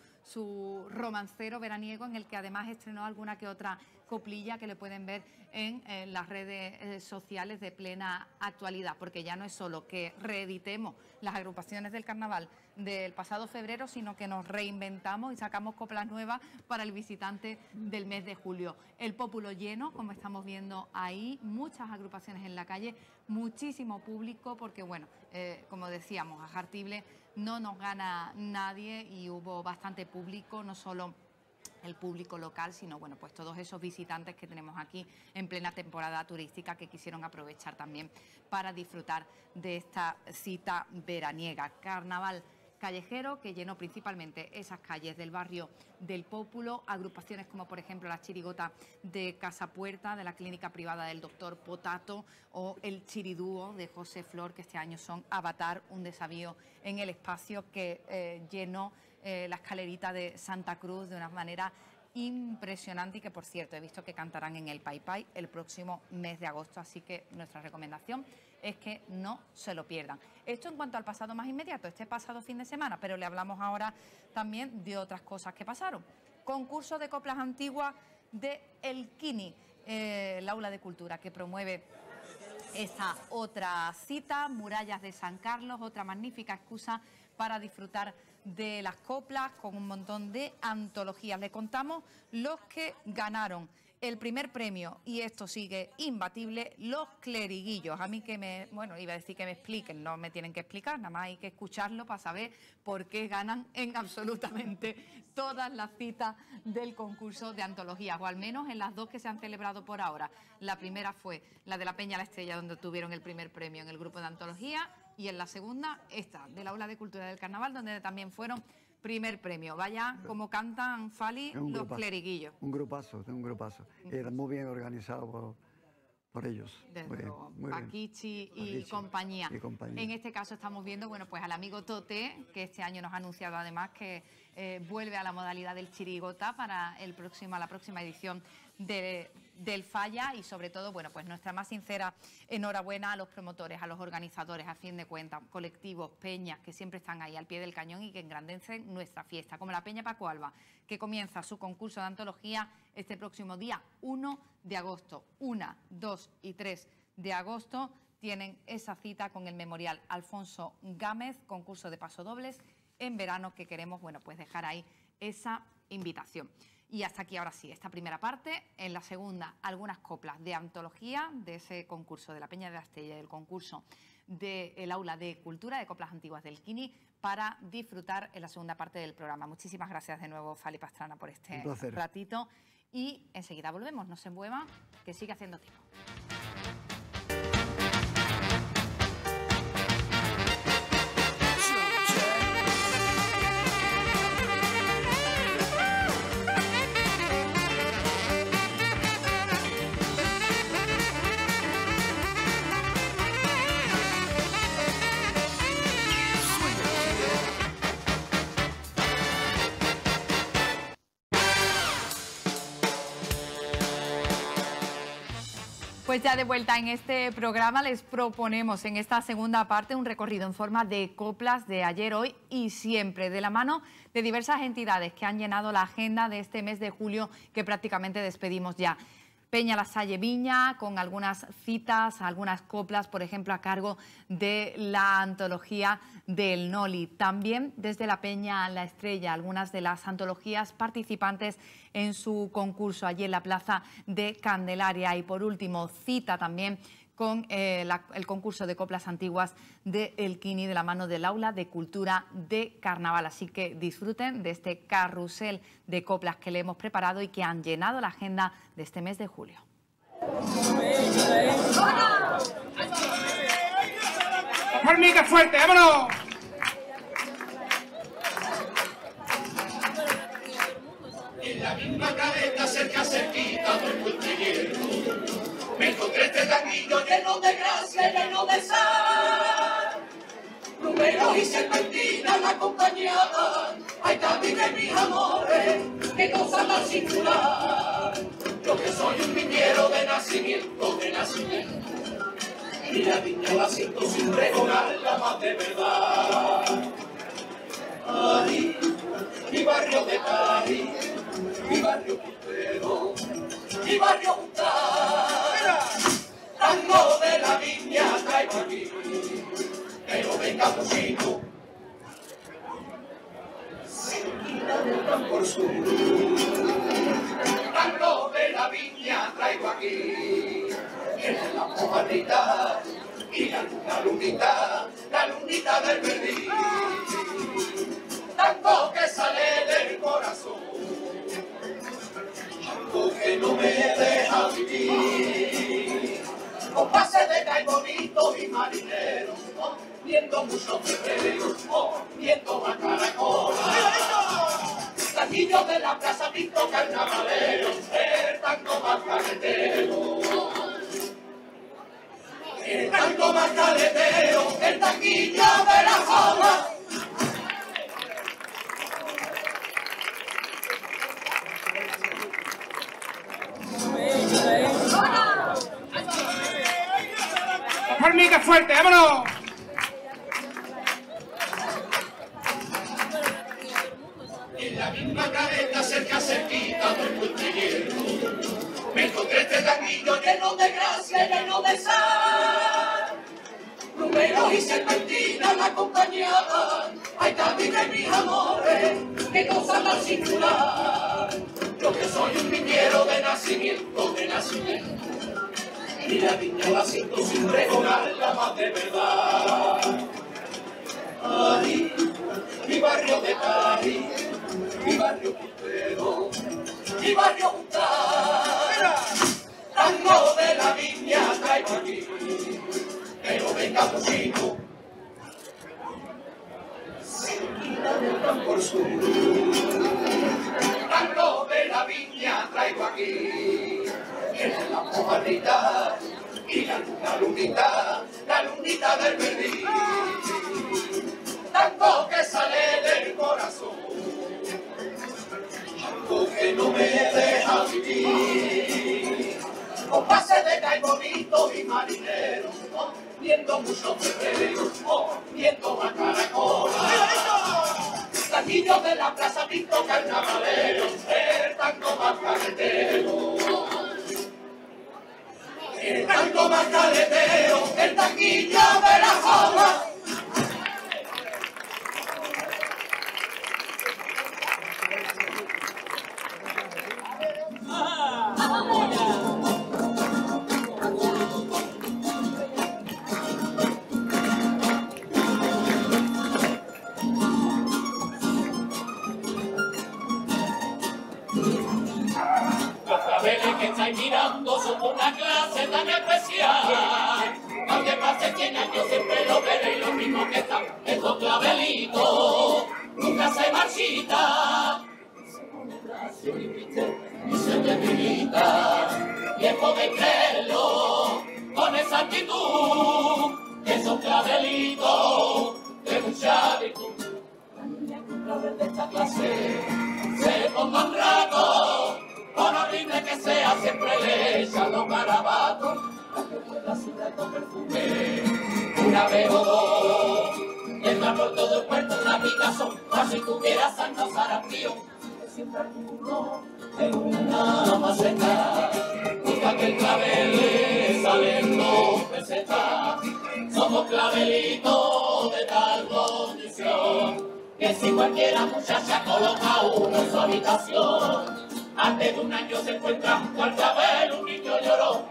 su romancero veraniego en el que además estrenó alguna que otra coplilla que le pueden ver en las redes sociales de plena actualidad, porque ya no es solo que reeditemos las agrupaciones del carnaval del pasado febrero, sino que nos reinventamos y sacamos coplas nuevas para el visitante del mes de julio. El Pópulo lleno, como estamos viendo ahí, muchas agrupaciones en la calle, muchísimo público, porque bueno, como decíamos, a Jartible no nos gana nadie y hubo bastante público, no solo el público local, sino bueno, pues todos esos visitantes que tenemos aquí en plena temporada turística que quisieron aprovechar también para disfrutar de esta cita veraniega. Carnaval callejero que llenó principalmente esas calles del barrio del Pópulo, agrupaciones como por ejemplo la chirigota de Casa Puerta, de la clínica privada del doctor Potato, o el chiridúo de José Flor, que este año son Avatar, un desafío en el espacio, que llenó la escalerita de Santa Cruz de una manera impresionante y que, por cierto, he visto que cantarán en el Pai Pai el próximo mes de agosto, así que nuestra recomendación es que no se lo pierdan. Esto en cuanto al pasado más inmediato, este pasado fin de semana, pero le hablamos ahora también de otras cosas que pasaron. Concurso de coplas antiguas de El Quini, el Aula de Cultura, que promueve esta otra cita, Murallas de San Carlos, otra magnífica excusa para disfrutar de las coplas con un montón de antologías. Le contamos los que ganaron el primer premio, y esto sigue imbatible, los cleriguillos. A mí iba a decir que me expliquen, no me tienen que explicar, nada más hay que escucharlo para saber por qué ganan en absolutamente todas las citas del concurso de antologías, o al menos en las dos que se han celebrado por ahora. La primera fue la de la Peña La Estrella, donde tuvieron el primer premio en el grupo de antología, y en la segunda, esta, del Aula de Cultura del Carnaval, donde también fueron primer premio. Vaya como cantan, Fali, los cleriguillos. Un grupazo. Muy bien organizado por ellos. Desde luego, Paquichi y compañía. En este caso estamos viendo, bueno, pues al amigo Tote, que este año nos ha anunciado además que vuelve a la modalidad del chirigota para la próxima edición del Falla, y sobre todo, bueno, pues nuestra más sincera enhorabuena a los promotores, a los organizadores, a fin de cuentas, colectivos, peñas, que siempre están ahí al pie del cañón y que engrandecen nuestra fiesta, como la Peña Paco Alba, que comienza su concurso de antología este próximo día 1 de agosto. 1, 2 y 3 de agosto tienen esa cita con el Memorial Alfonso Gámez, concurso de pasodobles en verano, que queremos, bueno, pues dejar ahí esa invitación. Y hasta aquí ahora sí, esta primera parte. En la segunda, algunas coplas de antología de ese concurso de la Peña de la Estrella, del concurso del Aula de Cultura de Coplas Antiguas del Quini, para disfrutar en la segunda parte del programa. Muchísimas gracias de nuevo, Fali Pastrana, por este ratito. Y enseguida volvemos, no se muevan, que sigue haciendo tiempo. Pues ya de vuelta en este programa les proponemos en esta segunda parte un recorrido en forma de coplas de ayer, hoy y siempre, de la mano de diversas entidades que han llenado la agenda de este mes de julio que prácticamente despedimos ya. Peña La Salle Viña, con algunas citas, algunas coplas, por ejemplo, a cargo de la antología del Noli. También desde la Peña La Estrella, algunas de las antologías participantes en su concurso allí en la Plaza de Candelaria. Y por último, cita también con el concurso de coplas antiguas de El Quini, de la mano del Aula de Cultura de Carnaval. Así que disfruten de este carrusel de coplas que le hemos preparado y que han llenado la agenda de este mes de julio. ¡Palmitas fuerte, vámonos! En la misma caleta, cerquita del puntillero, me encontré este tanguillo lleno de gracia, lleno de sal. Números y serpentinas la acompañaban, ay también de mis amores, que cosa más singular. Yo que soy un viñero de nacimiento, y la viña la siento sin regonarla más de verdad. Ay, mi barrio de Cali, mi barrio puntero, mi barrio juntar, tango de la viña traigo aquí, pero venga poquito, cerquita del tambor sur, tango de la viña traigo aquí, en la mojarrita y la lunita del verdín, tango que sale del corazón, que no me deja vivir. Compases de cae bonito y marinero, viendo muchos febrero, viendo a caracola. Tanguillo de la plaza pinto carnavalero, el tango más caletero. El tango más caletero, el tanguillo de la joda. ¡Palmitas fuerte, vámonos! En la misma caleta, cerquita del puntillero, me encontré este tanguillo lleno de gracia, lleno de sal. Números y serpentinas la acompañaban, ay también de mis amores, que cosa más singular. Yo que soy un viñero de nacimiento, y la viña la siento sin regonarla más de verdad. Ay, mi barrio de Cali, mi barrio puntero, mi barrio juntar, tango de la viña traigo aquí, pero venga poquito, cerquita del tambor sur, tango de la viña traigo aquí, en la mojarrita y la lunita del verdín, tango que sale del corazón, algo que no me deja vivir. Compases de cae bonito y marinero, viendo muchos febrero, viendo a caracola. Tanguillo de la plaza pinto carnavalero, el tango más caletero. El tango más caletero, el tanguillo de la joda. Que estáis mirando son una clase tan especial, aunque pase 100 años siempre lo veréis lo mismo que están estos clavelitos, nunca se marchita, y se debilita, y podéis creerlo con esa actitud, que esos clavelitos de mucha virtud, de esta clase se pongan ratos. Por horrible que sea, siempre le echan los garabatos huela su reto perfume. Una vez o dos, entra por todo el cuerpo una picazón, así tuviera santo sarampión. Siempre alguno en una maceta, busca que el clavel sale en 2 pesetas. Somos clavelitos de tal condición, que si cualquiera muchacha coloca uno en su habitación, antes de un año se encuentra junto al clavel un niño lloró.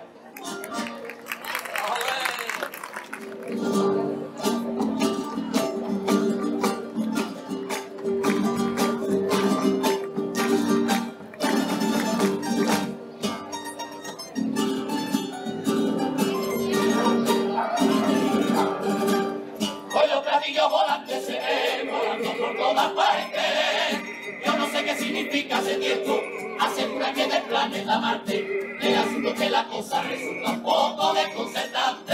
Hoy los platillos volantes se ven volando por todas partes. Yo no sé qué significa ese tiempo, asegura que del planeta Marte el asunto que la cosa resulta un poco desconcertante.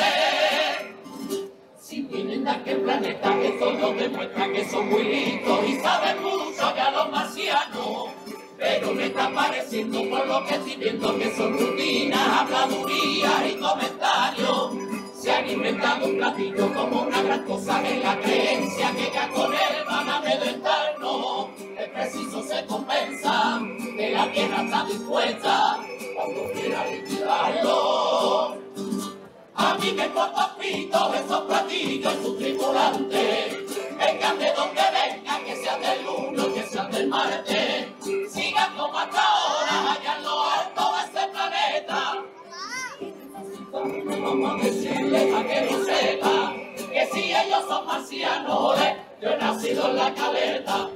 Si vienen de aquel planeta, esto nos demuestra que son muy listos y saben mucho ya los marcianos. Pero me está pareciendo por lo que estoy viendo que son rutinas, habladurías y comentarios. Se han inventado un platillo como una gran cosa en la creencia que ya con él van a amedrentarnos. Es preciso se compensa, que la tierra está dispuesta cuando quiera liquidarlo. A mí me importa un pito esos platillos y sus tripulantes. Vengan de donde vengan, que sean del lunes, que sean del martes. Sigan como hasta ahora, allá en lo alto de este planeta. Vamos a decirle para que lo sepa, que si ellos son marcianos, yo he nacido en la caleta.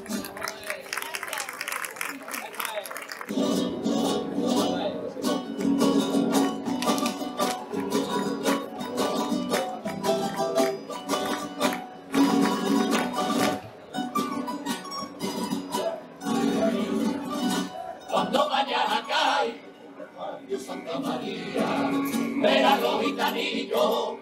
Cuando mañana cae, Dios Santa María, verán los gitanillos,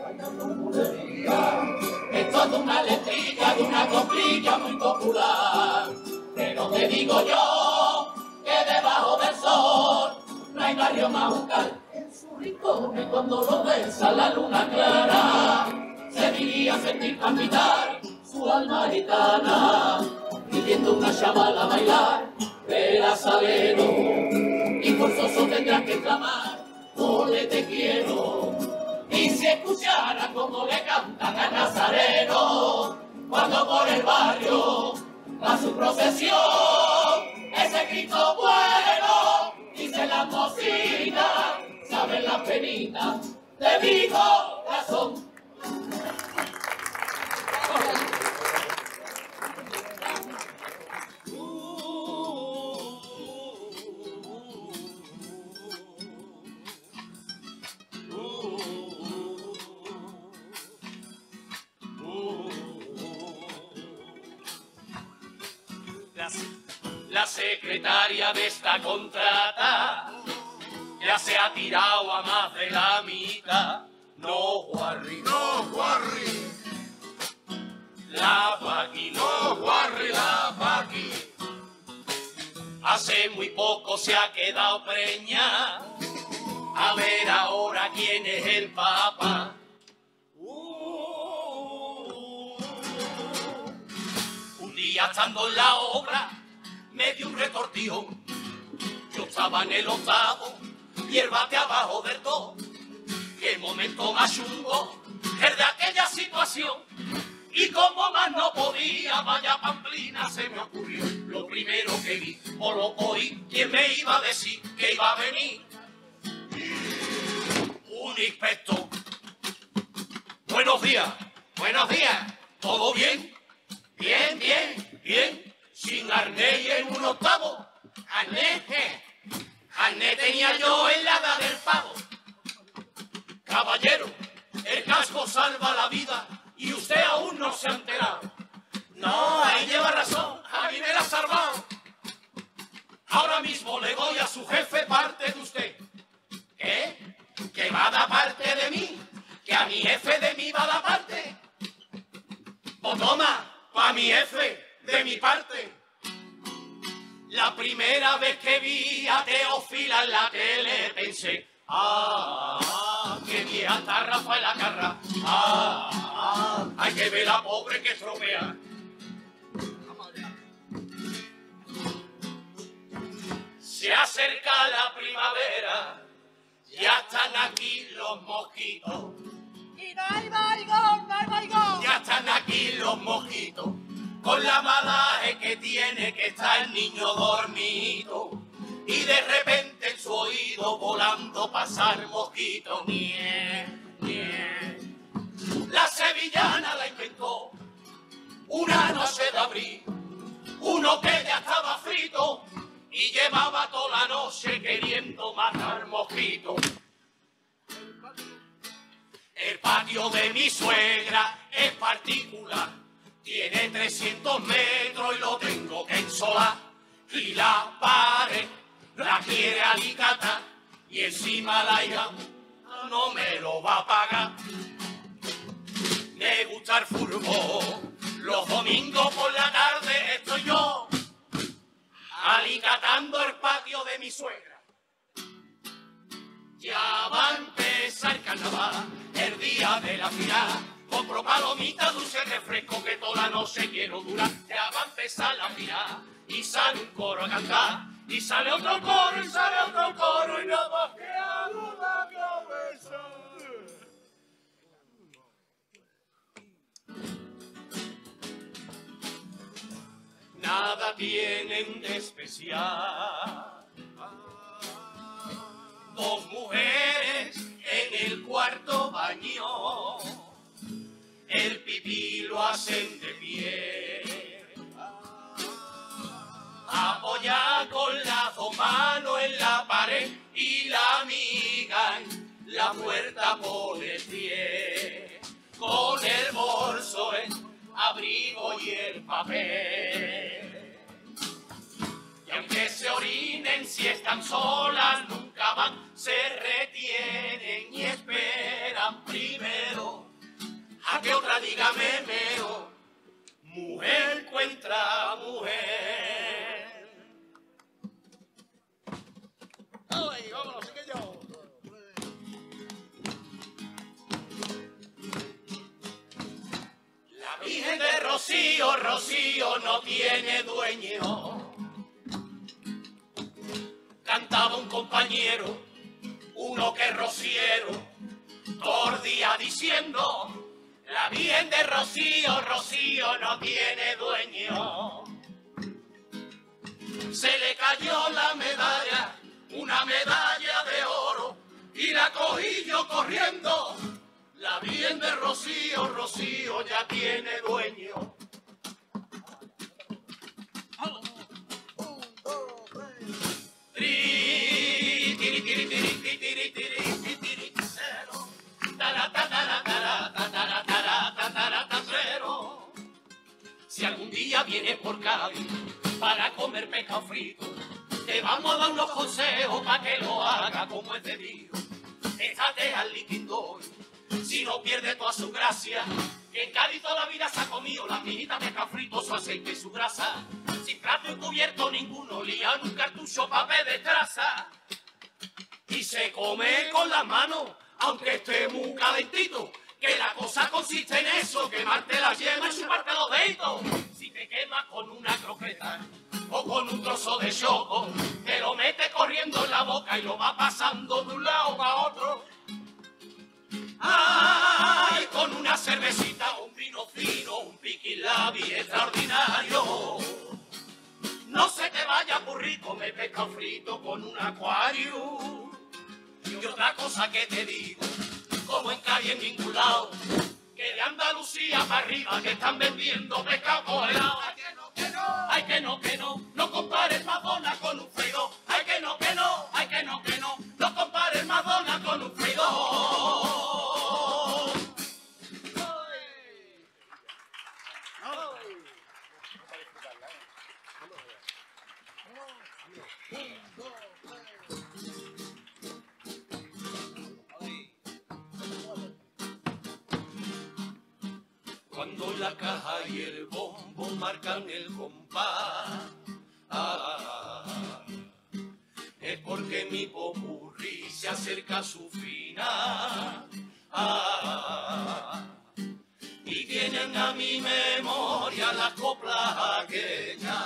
esto es una letrilla, de una coplilla muy popular. Pero te digo yo, que debajo del sol no hay barrio más bucal. En su rincón, y cuando lo besa la luna clara, se diría sentir palpitar su alma gitana, pidiendo una chavala a bailar, verás salero, y forzoso tendrás que clamar, ole te quiero. Y si escuchara como le cantan al nazareno, cuando por el barrio va su procesión, ese grito bueno, dice la bocina, saben las penitas de mi corazón. La secretaria de esta contrata ya se ha tirado a más de la mitad. No, Guarri, no, Guarri. La Paqui, no, Guarri, la Paqui. Hace muy poco se ha quedado preñada. A ver ahora quién es el papa. Un día estando en la obra me dio un retortijón. Yo estaba en el octavo y el bate abajo del todo. Qué momento más chungo el de aquella situación. Y como más no podía, vaya pamplina se me ocurrió. Lo primero que vi o lo oí, ¿quién me iba a decir que iba a venir? Un inspector. Buenos días, ¿todo bien? Bien, bien, bien. Sin arnés y en un octavo. Arnés tenía yo en la edad del pavo. Caballero, el casco salva la vida y usted aún no se ha enterado. No, ahí lleva razón, a mí me la ha salvado. Ahora mismo le doy a su jefe parte de usted. ¿Qué? ¿Que va a dar parte de mí? ¿Que a mi jefe de mí va a dar parte? Pues toma, pa' mi jefe, de mi parte. La primera vez que vi a Teófila en la tele pensé, hasta Rafael Acarra. Hay que ver la pobre que estropea. Se acerca la primavera, ya están aquí los mosquitos. Y no hay baigón, no hay baigón. Ya están aquí los mosquitos, con la malaje que tiene que está el niño dormido. Y de repente en su oído volando pasa el mosquito. Nie, nie. La sevillana la inventó una noche de abril, uno que ya estaba frito y llevaba toda la noche queriendo matar mosquitos. El patio de mi suegra es particular, tiene 300 metros y lo tengo que ensolar. Y la pared la quiere alicatar y encima la hija no me lo va a pagar. Me gusta el fútbol, los domingos por la tarde estoy yo alicatando el patio de mi suegra. Ya va a empezar el carnaval, el día de la final. Compro palomitas, dulce refresco que toda la noche quiero durar. Ya va a empezar la final y sale un coro a cantar. Y sale otro coro y sale otro coro y nada más que hago la cabeza. Nada tienen de especial dos mujeres en el cuarto baño, el pipí lo hacen de pie, apoyada con las dos manos en la pared y la amiga en la puerta pone el pie, con el bolso en abrigo y el papel. Y aunque se orinen si están solas nunca van, se retienen y esperan primero a que otra diga memeo. Mujer encuentra mujer. ¡Ay, vámonos, sigue yo! La Virgen de Rocío, Rocío no tiene dueño. Cantaba un compañero, uno que es rociero, todo el día diciendo: la Virgen de Rocío, Rocío no tiene dueño. Se le cayó la medalla, una medalla de oro, y la cogí yo corriendo. La Virgen de Rocío, Rocío ya tiene dueño. Si algún día vienes por Cádiz para comer pescado frito, te vamos a dar unos consejos para que lo haga como es debido. Échate al liquidón, si no pierde toda su gracia, que en Cádiz toda la vida se ha comido las minitas de pescado frito, su aceite y su grasa. Sin plato y cubierto ninguno, lian un cartucho papel de traza. Y se come con las manos, aunque esté muy calentito, que la cosa consiste en eso, quemarte la yema y chuparte los deditos. Si te quemas con una croqueta o con un trozo de choco, te lo metes corriendo en la boca y lo va pasando de un lado para otro. Ay, con una cervecita, un vino fino, un piquilabi extraordinario. No se te vaya a aburrir comer pescado frito con un acuario. Y otra cosa que te digo, como en Cádiz en ningún lado, que de Andalucía para arriba que están vendiendo pescado congelado. Ay, que no, que no, ay, que no, que no, no compares Madonna con un freidor. Ay, que no, que no, ay, que no, que no, no compares Madonna con un freidor. Cuando la caja y el bombo marcan el compás, es porque mi popurrí se acerca a su final. y tienen a mi memoria las coplas aquellas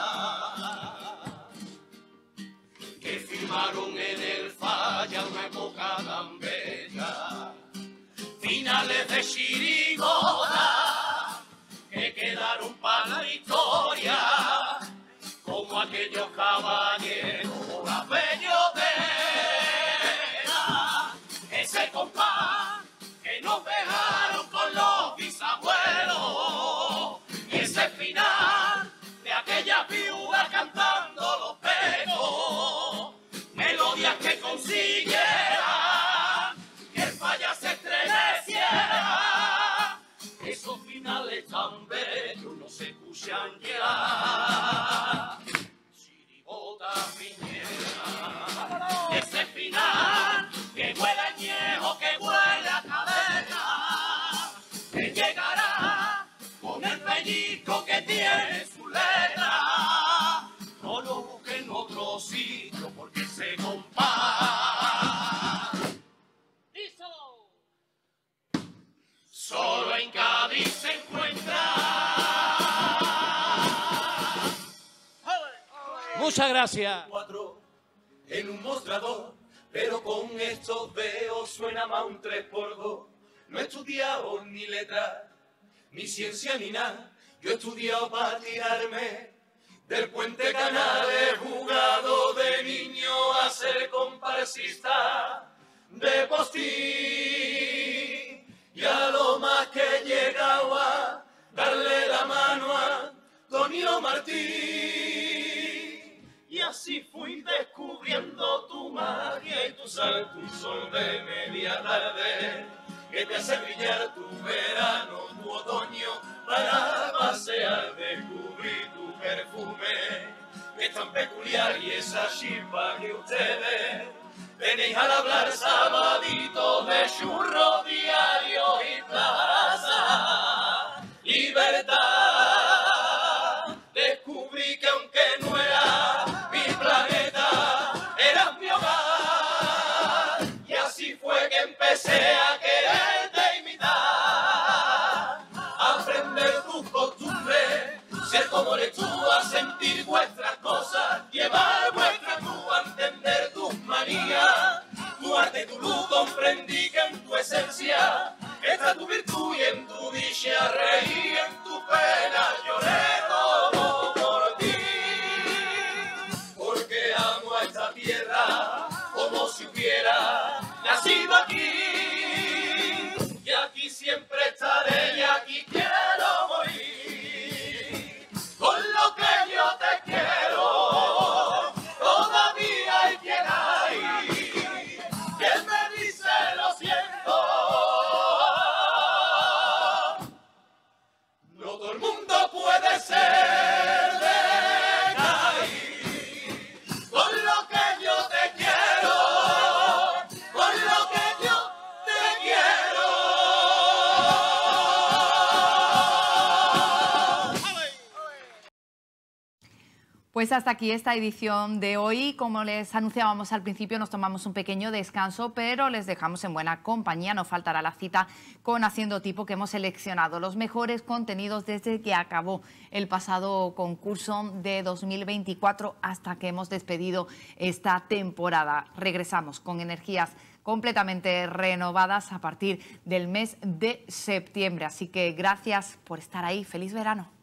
que firmaron en el Falla una época tan bella, finales de chirigota que quedaron para la historia, como aquellos caballeros la bellotera, ese compás que nos dejaron con los bisabuelos, y ese final de aquella viuda cantando los pelos, melodías que consiguieran que el Falla se estremeciera, esos finales tan bellos no se escuchan ya. Chirigota piñera, ese final que huele a añejo, que huele a cadena, que llegará con el pellizco que tiene su letra. No lo busquen en otro sitio porque se compara. Solo en Cádiz se encuentra. Muchas gracias. Cuatro en un mostrador, pero con estos dedos suena más un 3x2. No he estudiado ni letra, ni ciencia ni nada. Yo he estudiado para tirarme del puente Canal. He jugado de niño a ser comparsista de postín, y a lo más que he llegado a darle la mano a Antonio Martín. Y así fui descubriendo tu magia y tu salto, un sol de media tarde que te hace brillar tu verano, tu otoño, para pasear, descubrir tu perfume, que es tan peculiar, y esa chispa que ustedes tenéis al hablar sabaditos de churro diario y plaza Libertad. Descubrí que aunque no era mi planeta, eras mi hogar, y así fue que empecé a quererte imitar, a aprender tus costumbres, ser como eres tú, a sentir vuestras cosas, llevar vuestra cruz, a entender tus manías, tu arte y tu luz. Comprendí que en tu esencia está tu virtud, y en tu dicha reí, en tu pena lloré todo por ti, porque amo a esta tierra como si hubiera nacido aquí, y aquí siempre estaré y aquí quiero morir. Con lo que yo te quiero, todavía hay quien hay que me dice lo siento. No todo el mundo puede ser de Cádiz. Con lo que yo te quiero, con lo que yo te quiero. Pues hasta aquí esta edición de hoy. Como les anunciábamos al principio, nos tomamos un pequeño descanso, pero les dejamos en buena compañía. No faltará la cita con Haciendo Tipo, que hemos seleccionado los mejores contenidos desde que acabó el pasado concurso de 2024 hasta que hemos despedido esta temporada. Regresamos con energías completamente renovadas a partir del mes de septiembre. Así que gracias por estar ahí. ¡Feliz verano!